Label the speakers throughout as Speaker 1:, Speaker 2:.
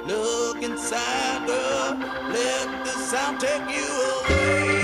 Speaker 1: Look inside, girl. Let the sound take you away.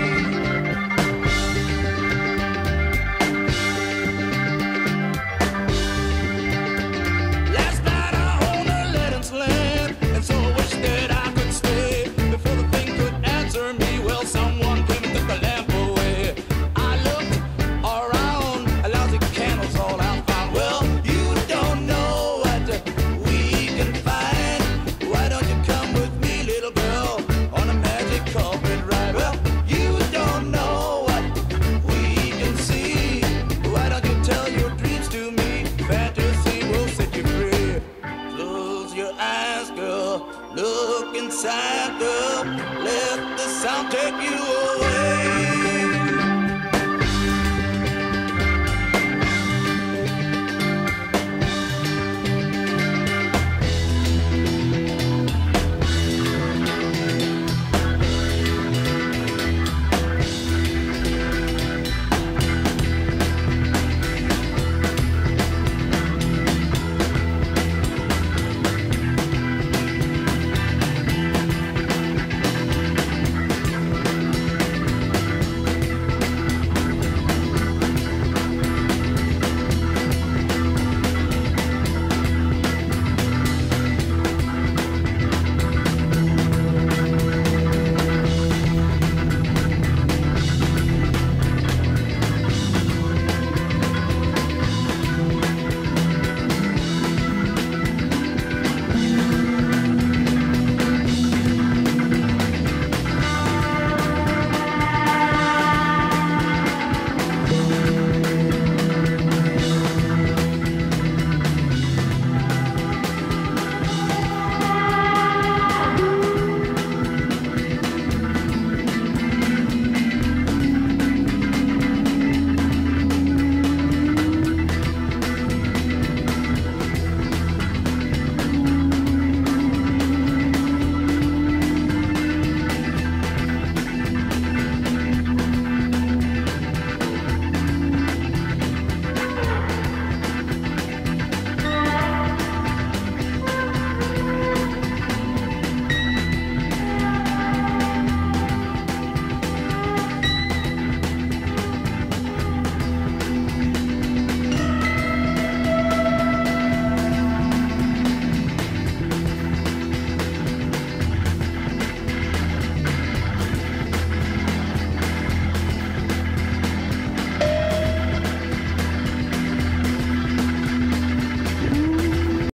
Speaker 1: Last night I owned a lettuce lamp, and so I wish that I could stay. Before the thing could answer me, well, someone came and took the lamp away. I looked around, a lousy candles all I found. Well, you don't know what we can find. Why don't you come with me, little girl, on a magic carpet ride? Well, you don't know what we can see. Why don't you tell your dreams to me? Fantasy will set you free. Close your eyes, girl. Look inside, girl. Let the sound take you away.